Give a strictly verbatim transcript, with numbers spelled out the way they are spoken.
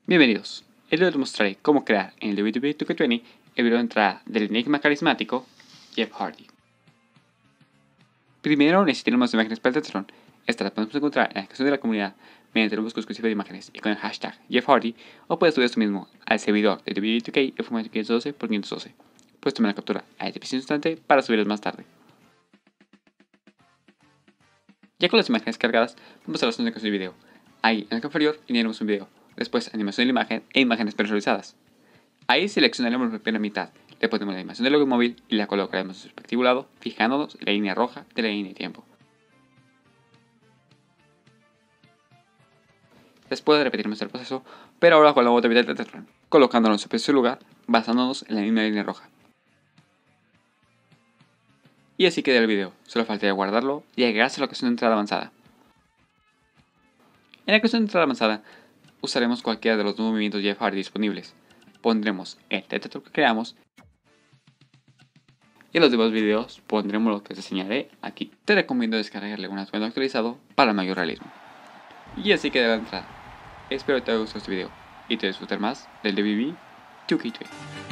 Bienvenidos. El día de hoy les mostraré cómo crear en el W W E dos K veinte el video de entrada del enigma carismático Jeff Hardy. Primero necesitaremos imágenes para el Tetratron. Estas las podemos encontrar en la descripción de la comunidad mediante el busco exclusivo de imágenes y con el hashtag Jeff Hardy, o puedes subir esto mismo al servidor de W W E dos K en formato quinientos doce por quinientos doce. Puedes tomar la captura a este preciso instante para subirlas más tarde. Ya con las imágenes cargadas, vamos a la opción de construir video. Ahí en el campo inferior añadiremos un video. Después animación de la imagen e imágenes personalizadas. Ahí seleccionaremos la primera mitad, le ponemos la animación del logo móvil y la colocaremos en su respectivo lado, fijándonos en la línea roja de la línea de tiempo. Después repetiremos el proceso, pero ahora con la otra mitad del Tetratron, colocándolo en su preciso lugar, basándonos en la misma línea roja. Y así queda el video, solo faltaría guardarlo y agregarse a la ocasión de entrada avanzada. En la ocasión de entrada avanzada, usaremos cualquiera de los dos movimientos Jeff Hardy disponibles. Pondremos el Tetratron que creamos y en los demás videos pondremos lo que te enseñaré aquí. Te recomiendo descargarle un atuendo actualizado para mayor realismo. Y así queda la entrada. Espero que te haya gustado este video y te disfrutes más del W W E dos K veinte.